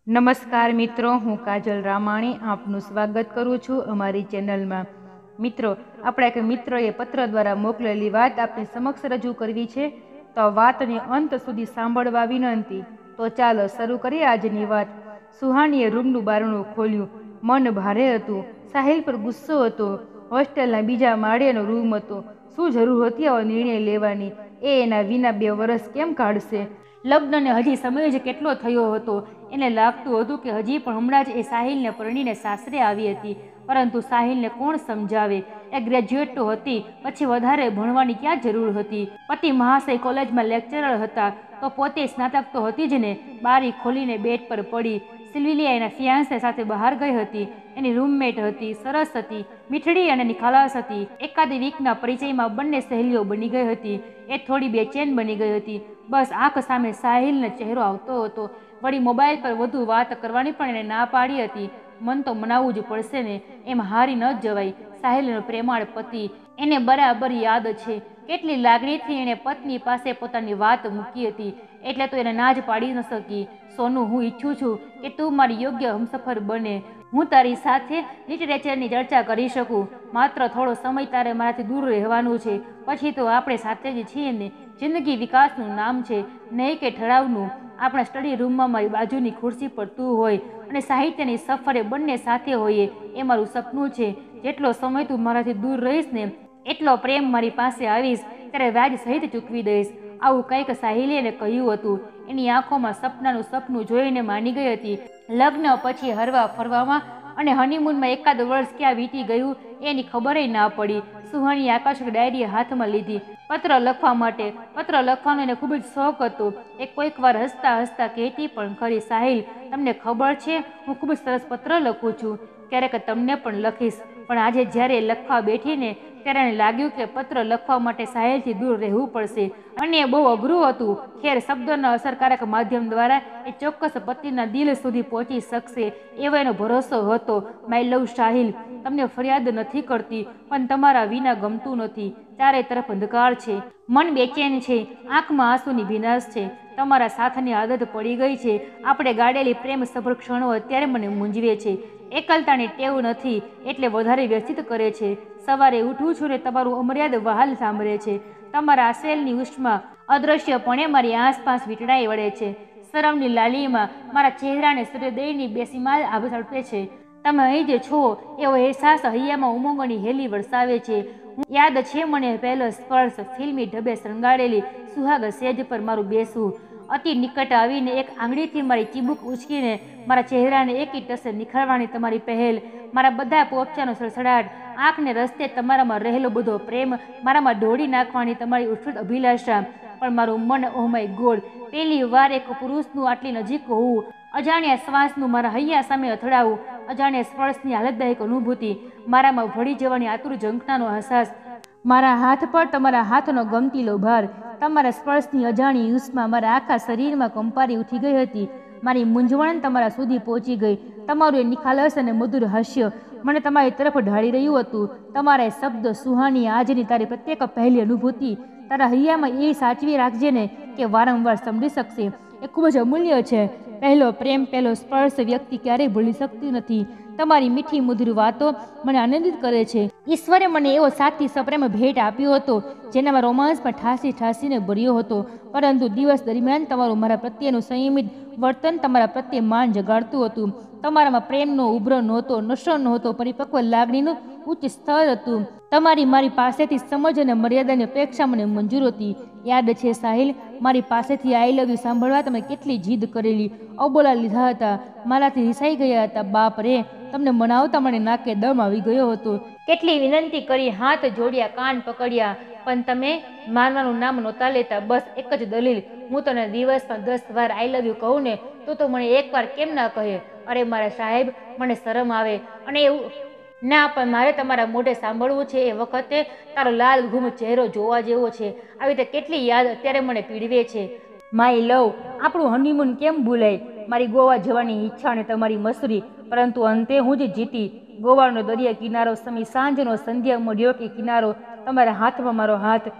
નમસ્કાર મિત્રો, હું કાજલ રામાણી આપનું સ્વાગત કરું છું અમારી ચેનલમાં। મિત્રો, આપણા એક મિત્રએ પત્ર દ્વારા મોકલેલી વાત આપની સમક્ષ રજૂ કરવી છે, તો વાતને અંત સુધી સાંભળવા વિનંતી। તો ચાલો શરૂ કરીએ આજની વાત। સુહાનીએ રૂમનું બારણું ખોલ્યું। મન ભારે હતું। સાહિલ પર ગુસ્સો હતો। હોસ્ટેલના બીજા માળેનો રૂમ હતો। શું જરૂર હતી આવો નિર્ણય લેવાની? એ એના વિના 2 વર્ષ કેમ કાઢશે? લગ્નને હજી સમય જ કેટલો થયો હતો। એને લાગતું હતું કે હજી પણ હમણાં જ એ સાહિલને પરણીને સાસરે આવી હતી, પરંતુ સાહિલને કોણ સમજાવે? એ ગ્રેજ્યુએટ તો હતી, પછી વધારે ભણવાની ક્યાં જરૂર હતી? પતિ મહાશય કોલેજમાં લેક્ચરર હતા, તો પોતે સ્નાતક તો હતી જ ને। બારી ખોલીને બેડ પર પડી। સિલ્વિયા એના ફિયાન્સે સાથે બહાર ગઈ હતી। એની રૂમમેટ હતી, સરસ હતી, મીઠડી અને નિખાલસ હતી। એકાદ વીકના પરિચયમાં બંને સહેલીઓ બની ગઈ હતી। એ થોડી બેચેન બની ગઈ હતી। બસ આંખ સામે સાહિલનો ચહેરો આવતો હતો। વળી મોબાઈલ પર વધુ વાત કરવાની પણ એને ના પાડી હતી। મન તો મનાવવું જ પડશે ને, એમ હારી ન જવાય। સાહિલનો પ્રેમાળ પતિ, એને બરાબર યાદ છે કેટલી લાગણીથી એણે પત્ની પાસે પોતાની વાત મૂકી હતી, એટલે તો એને ના જ પાડી ન શકી। સોનુ, હું ઈચ્છું છું કે તું મારી યોગ્ય હમસફર બને। હું તારી સાથે લિટરેચરની ચર્ચા કરી શકું। માત્ર થોડો સમય તારે મારાથી દૂર રહેવાનું છે, પછી તો આપણે સાથે જ છીએ ને। જિંદગી વિકાસનું નામ છે, નહીં કે ઠરાવનું। આપણા સ્ટડી રૂમમાં મારી બાજુની ખુરશી પર તું હોય અને સાહિત્યની સફરે બંને સાથે હોઈએ, એ મારું સપનું છે। જેટલો સમય તું મારાથી દૂર રહીશ ને, એટલો પ્રેમ મારી પાસે આવીશ ત્યારે વ્યાજ સહિત ચૂકવી દઈશ। આવું કંઈક સાહિલે એને કહ્યું હતું। એની આંખોમાં સપનાનું સપનું જોઈને માની ગઈ હતી। લગ્ન પછી હરવા ફરવામાં અને હનીમૂનમાં એકાદ વર્ષ ક્યાં વીતી ગયું એની ખબરેય ના પડી। સુહાનીએ આકર્ષક ડાયરી હાથમાં લીધી પત્ર લખવા માટે। પત્ર લખવાનો એને ખૂબ જ શોખ હતો। એ કોઈક વાર હસતા હસતા કહેતી પણ ખરી, સાહિલ, તમને ખબર છે હું ખૂબ જ સરસ પત્ર લખું છું। ક્યારેક તમને પણ લખીશ। પણ આજે જ્યારે લખવા બેઠીને ત્યારે એને લાગ્યું કે પત્ર લખવા માટે સાહિલથી દૂર રહેવું પડશે, અને એ બહુ અઘરું હતું। ખેર, શબ્દોના અસરકારક માધ્યમ દ્વારા એ ચોક્કસ પતિના દિલ સુધી પહોંચી શકશે એવો એનો ભરોસો હતો। માય લવ સાહિલ, તમને ફરિયાદ નથી કરતી, પણ તમારા વિના ગમતું નથી। ચારે તરફ અંધકાર છે, મન બેચેન છે, આંખમાં આંસુની ભીનાશ છે। તમારા સાથની આદત પડી ગઈ છે। આપણે ગાળેલી પ્રેમ સભર ક્ષણો અત્યારે મને મૂંઝવે છે। એકલતાની ટેવ નથી એટલે વધારે વ્યથિત કરે છે। સવારે ઉઠું છું ને તમારું અમર્યાદ વહાલ સાંભળે છે। તમારા આસેલની ઉષ્મા અદ્રશ્યપણે મારી આસપાસ વીંટળાઈ વળે છે। શરમની લાલીમાં મારા ચહેરાને સૂર્યોદયની બેસીમાલ આભ ઝડપે છે। તમે અહીં જ છો એવો અહેસાસ હૈયામાં ઉમંગની હેલી વરસાવે છે। યાદ છે મને પહેલો સ્પર્શ, ફિલ્મી ઢબે શણગારેલી સુહાગ સેજ પર મારું બેસવું, અતિ નિકટ આવીને એક આંગળીથી મારી ચીબુક ઉચકીને મારા ચહેરાને એકી ટસે નિખારવાની તમારી પહેલ, મારા બધા પોપચાનો સડસડાટ, આંખને રસ્તે તમારામાં રહેલો બધો પ્રેમ મારામાં ઢોળી નાખવાની તમારી ઉત્કટ અભિલાષા। પણ મારું મન, ઓહ માય ગોડ, પહેલી વાર એક પુરુષનું આટલી નજીક હોવું, અજાણ્યા શ્વાસનું મારા હૈયા સામે અથડાવું, અજાણ્યા સ્પર્શની આહલાદદાયક અનુભૂતિ, મારામાં ભળી જવાની આતુર ઝંખનાનો અહેસાસ, મારા હાથ પર તમારા હાથનો ગમતીલો ભાર, તમારા સ્પર્શની અજાણી ઉષ્મા મારા આખા શરીરમાં કંપારી ઉઠી ગઈ હતી। મારી મૂંઝવણ તમારા સુધી પહોંચી ગઈ। તમારું એ નિખાલસ અને મધુર હાસ્ય મને તમારી તરફ ઢાળી રહ્યું હતું। તમારા એ શબ્દ, સુહાની, આજની તારી પ્રત્યેક પહેલી અનુભૂતિ, તારા હૈયામાં એ સાચવી રાખજે ને કે વારંવાર સાંભળી શકશે। એ ખૂબ જ અમૂલ્ય છે। પહેલો પ્રેમ, પહેલો સ્પર્શ વ્યક્તિ ક્યારેય ભૂલી શકતી નથી। તમારી મીઠી મધુર વાતો મને આનંદિત કરે છે। ઈશ્વરે મને એવો સાથી સપ્રેમ ભેટ આપ્યો હતો જેનામાં રોમાંસ પણ ઠાસી ઠાસીને ભર્યો હતો, પરંતુ દિવસ દરમિયાન તમારું મારા પ્રત્યેનું સંયમિત વર્તન તમારા પ્રત્યે માન જગાડતું હતું। તમારામાં પ્રેમનો ઉભરો નહોતો, નશો નહોતો, પરિપક્વ લાગણીનું ઉચ્ચ સ્તર હતું। તમારી મારી પાસેથી સમજ અને મર્યાદાની અપેક્ષા મને મંજૂર હતી। યાદ છે સાહિલ, મારી પાસેથી આઈ લવ યુ સાંભળવા તમે કેટલી જીદ કરેલી, અબોલા લીધા હતા, મારાથી રિસાઈ ગયા હતા। બાપ રે, તમને મનાવતા મને નાકે દમ આવી ગયો હતો। કેટલી વિનંતી કરી, હાથ જોડ્યા, કાન પકડ્યા, પણ તમે માનવાનું નામ નહોતા લેતા। બસ એક જ દલીલ, હું તને દિવસમાં 10 વાર આઈ લવ યુ કહું ને, તો મને એક વાર કેમ ના કહે? અરે મારા સાહેબ, મને શરમ આવે અને એવું ના, પણ મારે તમારા મોઢે સાંભળવું છે। એ વખતે તારો લાલ ઘૂમ ચહેરો જોવા જેવો છે। આવી રીતે કેટલી યાદ અત્યારે મને પીડવે છે। માય લવ, આપણું હનીમૂન કેમ ભૂલાય? મારી ગોવા જવાની ઈચ્છા અને તમારી મસૂરી, પરંતુ અંતે હું જ જીતી। ગોવાનો દરિયા કિનારો, સમી સાંજનો સંધ્યા મળ્યો કે કિનારો, તમારા હાથમાં મારો હાથ,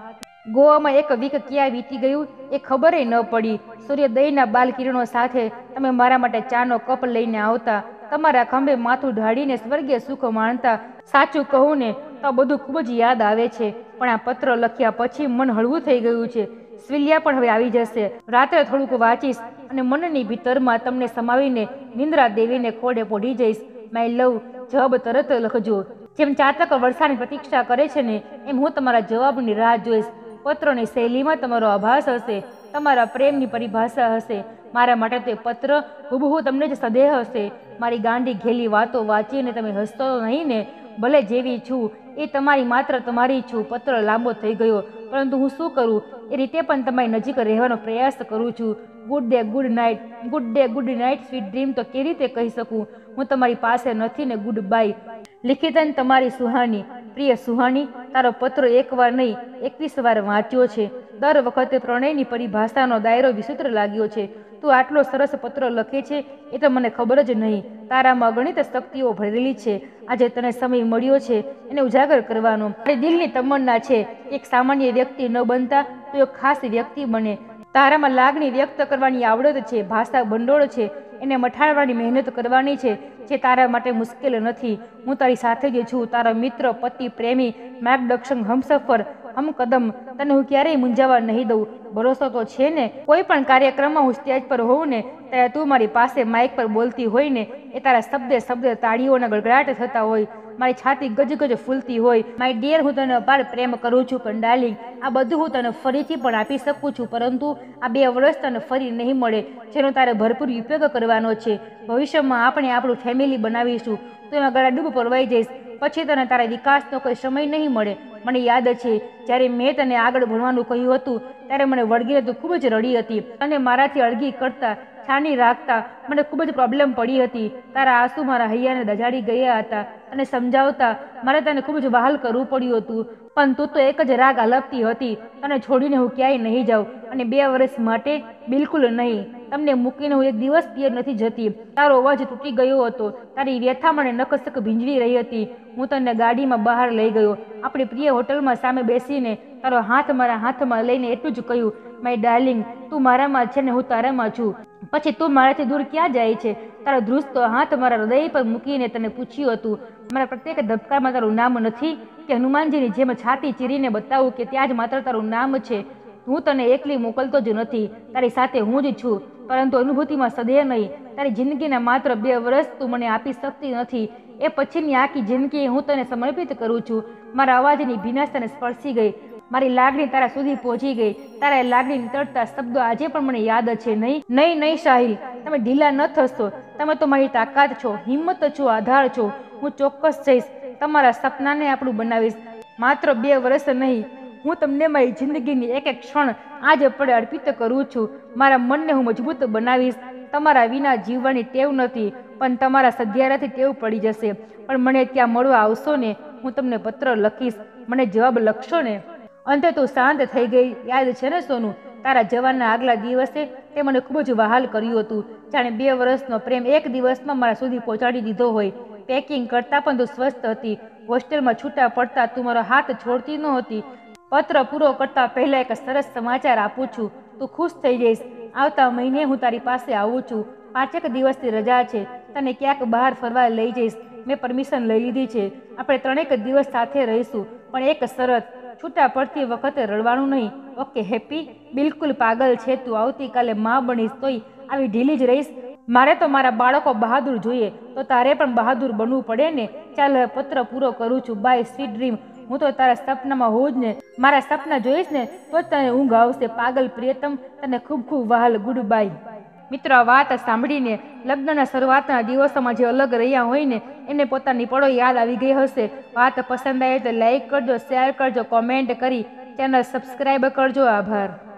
ગોવામાં એક વીક ક્યાં વીતી ગયું એ ખબર ન પડી. સૂર્યોદયના બાલ કિરણો સાથે તમે મારા માટે ચાનો કપ લઈને આવતા, તમારા ખંભે માથું ઢાળીને સ્વર્ગીય સુખ માણતા. સાચું કહું ને તો બધું ખૂબ જ યાદ આવે છે, પણ આ પત્ર લખ્યા પછી મન હળવું થઈ ગયું છે. સ્વિલિયા પણ હવે આવી જશે. રાત્રે થોડુંક વાંચીશ અને મનની ભીતરમાં તમને સમાવીને નિંદ્રા દેવીને ખોડે પોઢી જઈશ. માય લવ, જવાબ તરત લખજો. જેમ ચાતક વરસાદની પ્રતીક્ષા કરે છે ને, એમ હું તમારા જવાબની રાહ જોઈશ. પત્રોની શૈલીમાં તમારો આભાસ હશે, તમારા પ્રેમની પરિભાષા હશે. મારા માટે તે પત્ર હુબહુ તમને જ સદેહ હશે. મારી ગાંડી ઘેલી વાતો વાંચીને તમે હસતો નહીં ને? ભલે જેવી છું એ તમારી માત્ર તમારી છું. પત્ર લાંબો થઈ ગયો, પરંતુ હું શું કરું? એ રીતે પણ તમારી નજીક રહેવાનો પ્રયાસ કરું છું. Good day good night, good day good night sweet dream તો કેવી રીતે કહી શકું? હું તમારી પાસે નથી ને. Good bye. લિખિતન તમારી સુહાની. પ્રિય સુહાની, તારો પત્ર એકવાર નહીં 21 વાર વાંચ્યો છે. દર વખતે પ્રણયની પરિભાષાનો દાયરો વિચિત્ર લાગ્યો છે. તું આટલો સરસ પત્ર લખે છે એ તો મને ખબર જ નહીં. તારામાં અગણિત શક્તિઓ ભરેલી છે. આજે તને સમય મળ્યો છે એને ઉજાગર કરવાનો. મારી દિલની તમન્ના છે એક સામાન્ય વ્યક્તિ ન બનતા તો એક ખાસ વ્યક્તિ બને. તારામાં લાગણી વ્યક્ત કરવાની આવડત છે, ભાષા ભંડોળ છે, એને મઠાડવાની મહેનત કરવાની છે, જે તારા માટે મુશ્કેલ નથી. હું તારી સાથે જ છું, તારો મિત્ર, પતિ, પ્રેમી, માર્ગદર્શક, હમસફર, હમકદમ. તને હું ક્યારેય મૂંઝાવા નહીં દઉં. ભરોસો તો છે ને? કોઈ પણ કાર્યક્રમમાં હું સ્ટેજ પર હોઉં ને ત્યારે તું મારી પાસે માઇક પર બોલતી હોય ને, એ તારા શબ્દે શબ્દે તાળીઓના ગડગડાટ થતા હોય, મારી છાતી ગજગજ ફૂલતી હોય. માય ડિયર, હું તને અપાર પ્રેમ કરું છું. પણ ડાર્લિંગ, આ બધું હું તને ફરીથી પણ આપી શકું છું, પરંતુ આ 2 વર્ષ તને ફરી નહીં મળે, જેનો તારે ભરપૂર ઉપયોગ કરવાનો છે. ભવિષ્યમાં આપણે આપણું ફેમિલી બનાવીશું. તું એમાં ગળાડૂબ પરવાઈ જઈશ. પછી તને તારા વિકાસનો કોઈ સમય નહીં મળે. મને યાદ છે જ્યારે મેં તને આગળ ભણવાનું કહ્યું હતું ત્યારે મને વળગીને તું ખૂબ જ રડી હતી અને મારાથી અળગી કરતા, છાની રાખતા મને ખૂબ જ પ્રોબ્લેમ પડી હતી. તારા આંસુ મારા હૈયાને દજાડી ગયા હતા અને સમજાવતા મારે તને ખૂબ જ વહાલ કરવું પડ્યું હતું. પણ તું તો એક જ રાગ આલપતી હતી, તને છોડીને હું ક્યાંય નહીં જાઉં, અને 2 વર્ષ માટે બિલકુલ નહીં. તમને મૂકીને હું એક દિવસ પિયર નથી જતી. તારો અવાજ તૂટી ગયો હતો, તારી વ્યથા મને નકસક ભીંજવી રહી હતી. હું તને ગાડીમાં બહાર લઈ ગયો. આપણી પ્રિય હોટલમાં સામે બેસીને તારો હાથ મારા હાથમાં લઈને એટલું જ કહ્યું, માય ડાર્લિંગ, તું મારામાં છે ને હું તારામાં છું. પછી તું મારાથી દૂર ક્યાં જાય છે? તારો ધ્રુજતો હાથ મારા હૃદય પર મૂકીને તને પૂછ્યું હતું, મારા પ્રત્યેક ધબકારમાં તારું નામ નથી કે હનુમાનજીની જેમ છાતી ચીરીને બતાવું કે ત્યાં જ માત્ર તારું નામ છે? હું તને એકલી મોકલતો જ નથી, તારી સાથે હું જ છું, પરંતુ અનુભૂતિમાં સદે નહીં. તારી જિંદગીના માત્ર 2 વર્ષ તું મને આપી શકતી નથી. એ પછીની આખી જિંદગી હું તને સમર્પિત કરું છું. મારા અવાજની ભીનાશ તને સ્પર્શી ગઈ, મારી લાગણી તારા સુધી પહોંચી ગઈ. તારા લાગણી નીતળતા શબ્દો આજે પણ મને યાદ છે. નહીં નહીં નહીં સાહિલ, તમે ઢીલા ન થશો. તમે તો મારી તાકાત છો, હિંમત છો, આધાર છો. હું ચોક્કસ જઈશ, તમારા સપનાને આપણું બનાવીશ. માત્ર 2 વર્ષ નહીં, હું તમને મારી જિંદગીની એક એક ક્ષણ આજ પડે અર્પિત કરું છું. મારા મનને હું મજબૂત બનાવીશ. તમારા વિના જીવવાની ટેવ નથી, પણ તમારા સધિયારાથી ટેવ પડી જશે. પણ મને ત્યાં મળવા આવશો ને, હું તમને પત્ર લખીશ, મને જવાબ લખશો ને? અંતે તું શાંત થઈ ગઈ. યાદ છે ને સોનું, તારા જવાનના આગલા દિવસે તે મને ખૂબ જ વહાલ કર્યું હતું, જાણે 2 વર્ષનો પ્રેમ એક દિવસમાં મારા સુધી પહોંચાડી દીધો હોય. પેકિંગ કરતાં પણ તું સ્વસ્થ હતી. હોસ્ટેલમાં છૂટા પડતા તું મારો હાથ છોડતી નહોતી. પત્ર પૂરો કરતા પહેલા એક સરસ સમાચાર આપું છું, તું ખુશ થઈ જઈશ. આવતા મહિને હું તારી પાસે આવું છું. 5 દિવસની રજા છે, તને ક્યાંક બહાર ફરવા લઈ જઈશ. મેં પરમિશન લઈ લીધી છે. આપણે 3 દિવસ સાથે રહીશું, પણ એક શરત, છૂટા પડતી વખતે રડવાનું નહીં. Okay happy? બિલકુલ પાગલ છે તું. આવતીકાલે માં બનીશ તોય આવી ઢીલી જ રહીશ? મારે તો મારા બાળકો બહાદુર જોઈએ, તો તારે પણ બહાદુર બનવું પડે ને. ચાલ હવે પત્ર પૂરો કરું છું. Bye sweet dream. હું તો તારા સપનામાં હોઉં જ ને. મારા સપના જોઈશ ને તો જ તને ઊંઘ આવશે. પાગલ પ્રિયતમ, તને ખૂબ ખૂબ વહાલ. Good bye. મિત્રો, આ વાત સાંભળીને લગ્નના શરૂઆતના દિવસોમાં જે અલગ રહ્યા હોય ને, એમને પોતાની પળો યાદ આવી ગઈ હશે. વાત પસંદ આવે તો લાઈક કરજો, શેર કરજો, કોમેન્ટ કરી ચેનલ સબસ્ક્રાઈબ કરજો. આભાર.